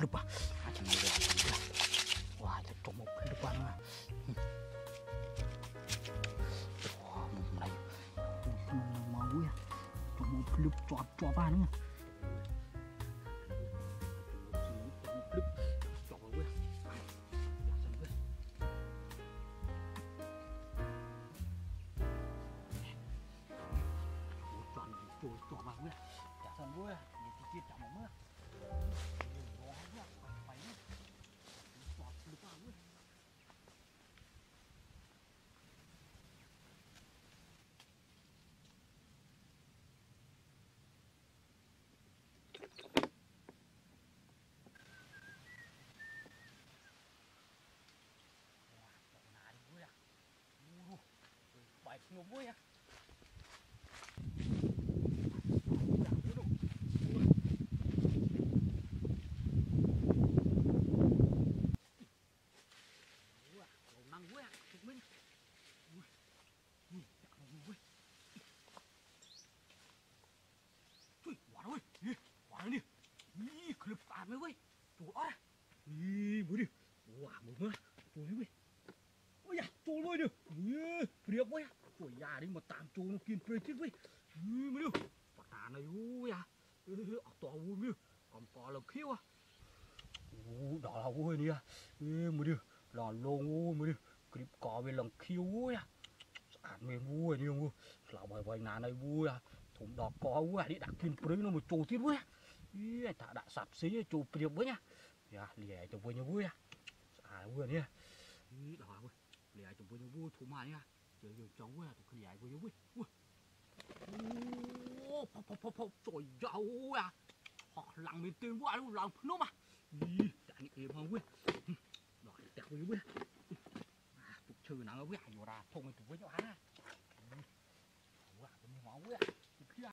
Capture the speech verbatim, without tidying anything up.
lupa. Aja nanti lah. Wah, itu cuma lupa mah. Wah, mulai mau ya. Cuma lupa coba-coba nih. Trời cho vào gue, chả san gue, nhìn cái kia chả mỏng mưa, gió gue, phải nhá, giọt được vào gue. Bảy nhiều gue ya. Năng gue, chúng mình. Ui, ui, chạm vào gue. Ui, quả đâu ơi, đi, quả đâu đi. Ui, clip tàn mấy gue. Chú đó. Ui, mới đi. Quả mới mưa. Chú mấy gue. Ôi da, chú mới đi. Ui, priệp gue. Ui da đi mà tạm chú nó kiên prê chết gue. Ui, mới đi. Quả tàn này ui à. Ui, to ui mới. Còn to là khiêu à. Ui, đó là ui đi à. Ui, mới đi. Là lông ui mới đi. Clip có về lần khiêu ui à. Sẵn mềm vui đi không. Lão bởi vậy nà này vui à. Thùng đỏ có vui à. Đi đặt kiên prê nó một trồ tiết vui à. Ý anh ta đã sạp xí trồ priệp với nha. Dạ lìa cho vui nhau vui à. Sẵn vui à. Ý đó vui. Lìa cho vui nhau vui thủ mà nha. Chơi vô cháu vui à. Tôi lìa vui nhau vui. Ui. Ô phọc phọc phọc phọc. Trời dâu à. Họ lặng mình tiền vui luôn. Lặng nó mà. Ý chả nghĩ em không vui. Đó đẹp vui vui. Chữ nắng ở với ảnh của ra thông mình tụi với nhau á. Ủa, tụi mình ngó quá.